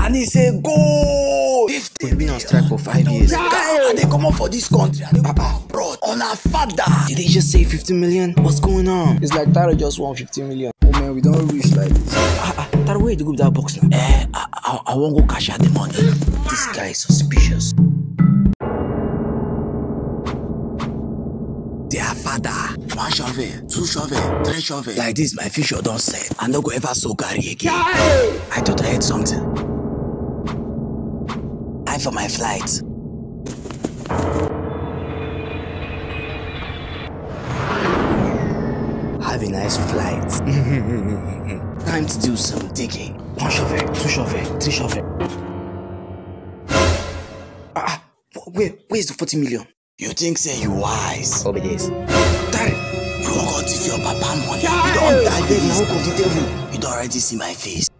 And he say go. We've been on strike for 5 years. And they come up for this country. And they go abroad on our father. Did they just say 50 million? What's going on? It's like Tari just won 50 million. Oh man, we don't reach like this. Tari, where you go with that box now? I won't go cash out the money. This guy is suspicious. Their father, 1 shovel, 2 shovel, 3 shovel. Like this, my future don't set. I no go ever so carry again. I thought I had something. Time for my flight. Have a nice flight. Time to do some digging. 1 shovel, 2 shovel, 3 shovel. Where's the 40 million? You think say you wise? Oh, yes. Tari, you won't go give your papa money. You don't die, baby. You don't already see my face.